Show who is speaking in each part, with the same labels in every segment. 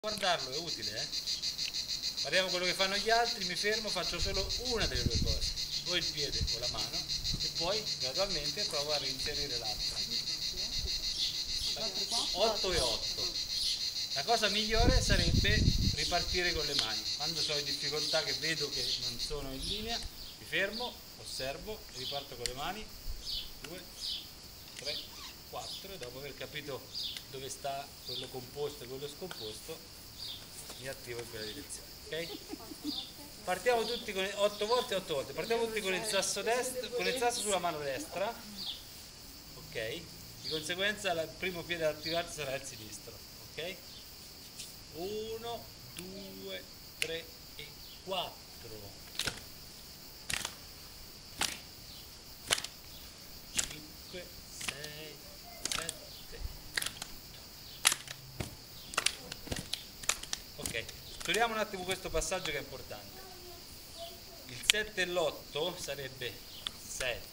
Speaker 1: Guardarlo è utile, eh? Guardiamo quello che fanno gli altri, mi fermo, faccio solo una delle due cose, o il piede o la mano, e poi gradualmente provo a reinserire l'altra. 8 e 8. La cosa migliore sarebbe ripartire con le mani. Quando ho in difficoltà, che vedo che non sono in linea, mi fermo, osservo e riparto con le mani. 2, 3, 4, e dopo aver capito dove sta quello composto e quello scomposto, mi attivo in quella direzione. Ok? Partiamo tutti con 8 volte, 8 volte. Partiamo tutti con il sasso destro, con il sasso sulla mano destra. Ok? Di conseguenza il primo piede da attivarsi sarà il sinistro. Ok? 1, 2, 3 e 4. 5, 6, 7. Ok, studiamo un attimo questo passaggio che è importante. Il 7 e l'8 sarebbe 7,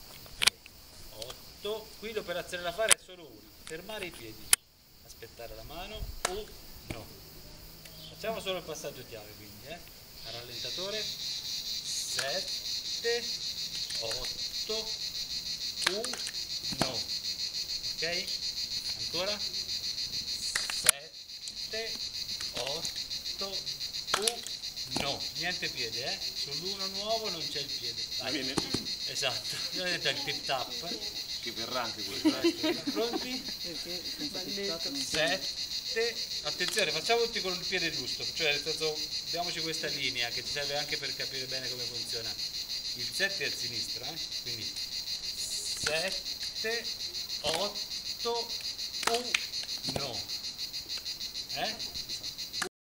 Speaker 1: 8. Qui l'operazione da fare è solo una: fermare i piedi, aspettare la mano, 1. Facciamo solo il passaggio chiave, quindi, al rallentatore. 7, 8, 1. Ok? Ancora? 7, 8, 1. Niente piede, sull'1 nuovo non c'è il piede. Dai. Esatto, vedete il tip tap.
Speaker 2: Che verrà anche quello.
Speaker 1: Pronti? 7. Attenzione, facciamo tutti con il piede giusto, cioè nel senso, diamoci questa linea che ci serve anche per capire bene come funziona. Il 7 è a sinistra, quindi 7, 8, 1.